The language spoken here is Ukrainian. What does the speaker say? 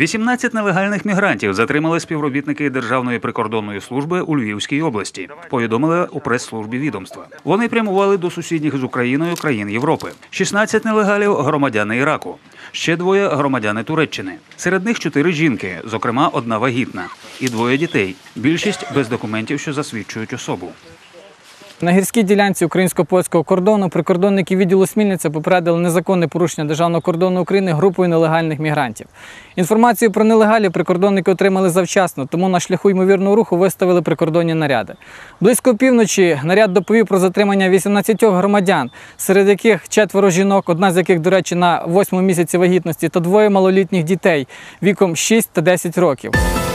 18 нелегальних мігрантів затримали співробітники Державної прикордонної служби у Львівській області, повідомили у прес-службі відомства. Вони прямували до сусідніх з Україною країн Європи. 16 нелегалів – громадяни Іраку. Ще 2 – громадяни Туреччини. Серед них 4 жінки, зокрема 1 вагітна, і 2 дітей. Більшість без документів, що засвідчують особу. На гірській ділянці українсько-польського кордону прикордонники відділу Смільниця попередили незаконне порушення державного кордону України групою нелегальних мігрантів. Інформацію про нелегалів прикордонники отримали завчасно, тому на шляху ймовірного руху виставили прикордонні наряди. Близько півночі наряд доповів про затримання 18 громадян, серед яких 4 жінок, 1 з яких, до речі, на 8-му місяці вагітності, та 2 малолітніх дітей віком 6 та 10 років.